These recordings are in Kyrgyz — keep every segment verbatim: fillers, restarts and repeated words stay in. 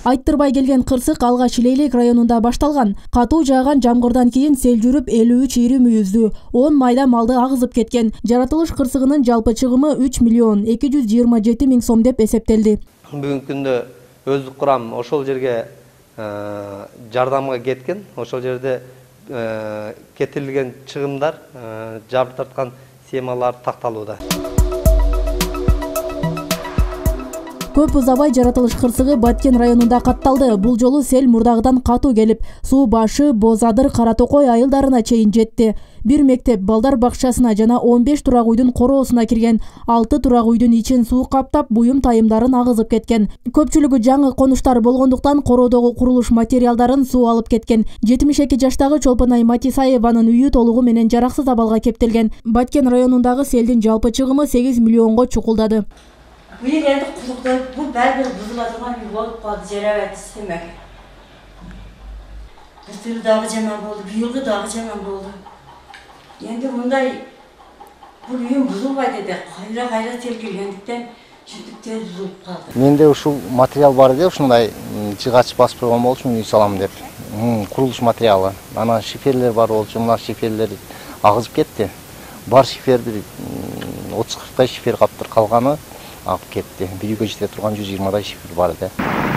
Айттырбай келген кырсык алгач Лейлек районунда башталган. Катуу жааган жамгырдан кийин сел жүрүп элүү үч ири мүйүздүү, он майда малды агызып кеткен. Жаратылыш кырсыгынын жалпы чыгымы үч миллион эки жүз жыйырма жети миң сом деп эсептелди. Бүгүнкү күндө өздүк курам ошол жерге жардамга кеткен. Ошол жерде кетирилген чыгымдар, жабыр тарткан схемалар такталууда. Көп узабай жаратылыш кырсыгы Баткен районунда катталды. Бул жолу сел мурдагыдан катуу келип, суу башы, Бозадыр, Каратокой айылдарына чейин жетти. Бир мектеп, балдар бакчасына жана он беш турак үйдүн короосуна кирген. алты турак үйдүн ичин суу каптап, буюм тайымдарын агызып кеткен. Көпчүлүгү жаңы конуштар болгондуктан короодогу курулуш материалдарын суу алып кеткен. жетимиш эки жаштагы Чолпонай Матисаеванын үйү толугу менен жараксыз абалга кептелген. Баткен районундагы селдин жалпы чыгымы сегиз миллионго чукулдады. Bu yer endi quduqda bu barbir buzula turgan bir bo'lib qoldi, jaravat istemek. Bir türlü dağı jaman bo'ldi, bu yilgi dağı jaman bo'ldi. Endi bunday bu uyum buzulmaydi dedi. Qayra-qayra tergilgendikten shunday tez buzulib qoldi. Mende ушул материал бар edi, ушундай жыгач басып койгон болчумун үй салам деп. Курулуш материалы. Анан шиферлер бар болчу, мына шиферлер агызып кетти. Бар шифер бир отуз кырктай шифер каптыр, калганы агып кетти. Bir үйгө жете турган жүз жыйырмадай шифер бар эди.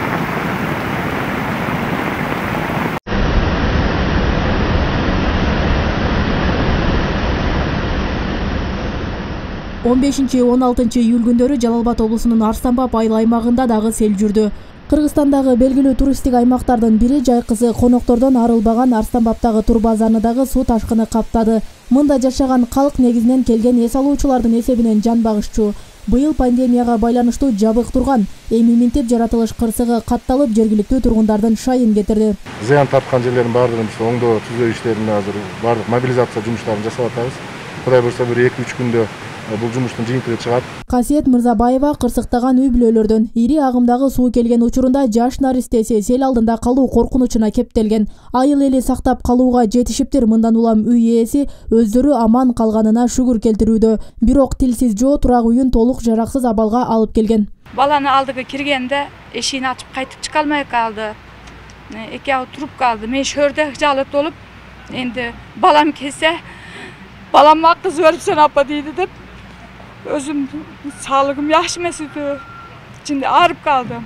он бешинчи он алтынчы июль күндөрү Жалал Абад облусунун Арстанбап айыл аймагында дагы сел жүрдү. Кыргызстандагы белгилүү туристтик аймактардын бири жайкысы коноктордон арылбаган Арстанбаптагы тур базарны дагы суу ташкыны каптады. Мында жашаган калк негизинен келген эс алуучулардын эсебинен жан багышчу. Быйыл пандемияга байланыштуу жабык турган. Эми минтеп жаратылыш кырсыгы катталып, жергиликтүү тургундардын шайын кетирди. Зыян тарткан жерлердин баардыгын оңдоо түзөө иштерин азыр баардык мобилизация жумуштарын жасап атабыз. Кудай буйрса бир эки үч күндө бул жумуштун жыйынтыгы чыгат. Касиет Мырзабаева кырсыктаган үй бүлөлөрдөн ири агымдагы суу келген учурунда жаш наристеси сел алдында калуу коркунучуна кептелген. Айыл эли сактап калууга жетишиптир. Мындан улам үй ээси өздөрү аман калганына шүгүр келтирүүдө. Бирок тилсиз жоо турак үйүн толук жараксыз абалга алып келген. Баланы алдыга киргенде эшигин ачып кайтып чыга алмай калды. Экөө туруп калды. Мен шөрдө жалып толуп, энди балам келсе, баламга кыз өлүпсүн апа дейди деп özüm sağlığım yaxşı mesidi. İçinde ağrıp kaldım.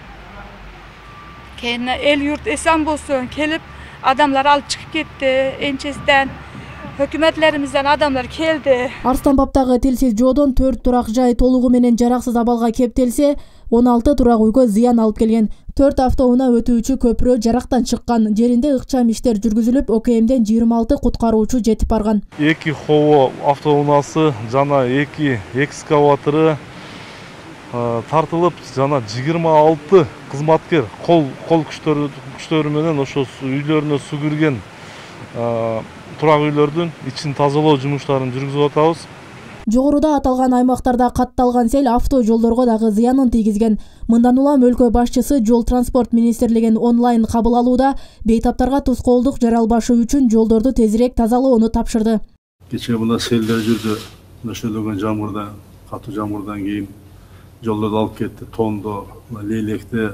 Kendine el yurt esen bolsun. Kelip adamlar alıp çıkıp gitti. Ençesinden, hökümetlerimizden adamlar geldi. Арстанбаптагы тилсиз жоодон төрт турак жай толугу менен жараксыз абалга кептелсе, он алты турак үйгө зыян алып келген. төрт автоунаа өтүүчү көпүрө жарактан чыккан. Жеринде ыкчам иштер жүргүзүлүп, ОКМден жыйырма алты куткаруучу жетип барган. эки хово автоунаасы жана эки экскаватору тартылып, жана жыйырма алты кызматкер кол кол күчтөрү күчтөрү менен ошо үйлөрүнө суу кирген турак үйлөрдүн ичин тазалоо жумуштарын жүргүзүп атабыз. Жогоруда аталган аймактарда катталган сел авто жолдорго дагы зыянын тийгизген. Мындан улам өлкө башчысы жол транспорт министрлигин онлайн кабыл алууда бейтаптарга тоскоолдук жаралбашы үчүн жолдорду тезирээк тазалоону тапшырды. Кечээ мына селдер жүрдү. Нөшөлөгөн жамгырдан, катуу жамгырдан кийин жолдорду алып кетти. Тондо, Лейлекте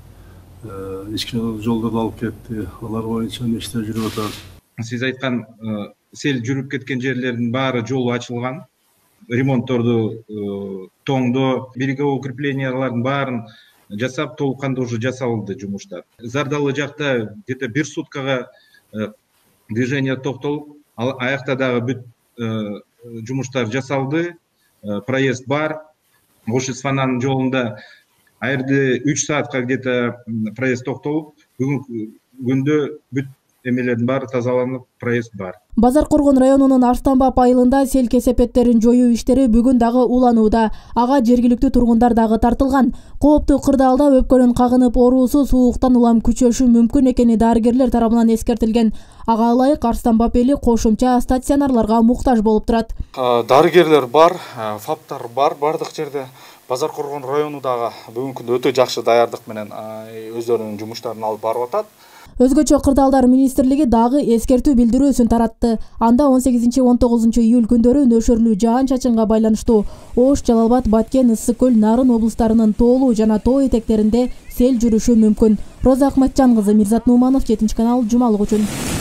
ички жолдорду алып кетти. Алар боюнча иштер жүрүп атат. Сиз айткан сел жүрүп кеткен жерлердин баары жолу ачылган. Ремонтторду, тоңдо, береговой укреплениялардын баарын жасап, толукканда уже жасалды жумуштар. Зардалы жакта где-то бир суткага движение токтолуп, аякта дагы бүт жумуштар жасалды. Проезд бар. Ош-Исфананын жолунда айырды үч саатка где-то проезд токтолуп, бүгүнкү күндө бүт эмелердин баары тазаланып, проезд бар. Базаркоргон районунун Арстанбап айылында сел кесепеттерин жоюу иштери бүгүн дагы уланууда. Ага жергиликтүү тургундар дагы тартылган. Кооптуу кырдаалда өпкөнүн кагынып оруусу сууктан улам күчөшү мүмкүн экени дарыгерлер тарабынан эскертилген. Ага ылайык Арстанбап эли кошумча стационарларга муктаж болуп турат. Дарыгерлер бар, фаптар бар, бардык жерде. Базаркоргон району дагы бүгүнкү күндө өтө жакшы даярдык менен өздөрүнүн жумуштарын алып барып атат. Өзгөчө Кырдаалдар министрлиги дагы эскертүү билдирүүсүн таратты. Анда он сегизинчи он тогузунчу июль күндөрү нөшөрлүү жаан-чачынга байланыштуу Ош, Жалал-Абад, Баткен, Ысык көл, Нарын облустарынын тоолуу жана тоо этектеринде сел жүрүшү мүмкүн. Роза Акматжан кызы, Мирзат Нуманов, жетинчи канал, Жумалык үчүн.